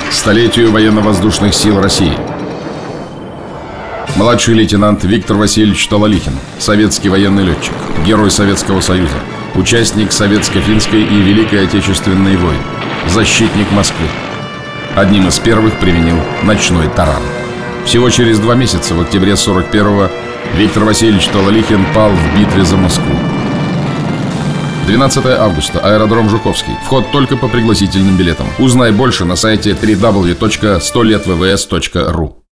столетию военно-воздушных сил России. Младший лейтенант Виктор Васильевич Талалихин, советский военный летчик, герой Советского Союза, участник Советско-финской и Великой Отечественной войн, защитник Москвы. Одним из первых применил ночной таран. Всего через 2 месяца, в октябре 41-го, Виктор Васильевич Талалихин пал в битве за Москву. 12 августа. Аэродром Жуковский. Вход только по пригласительным билетам. Узнай больше на сайте www.100letvvs.ru.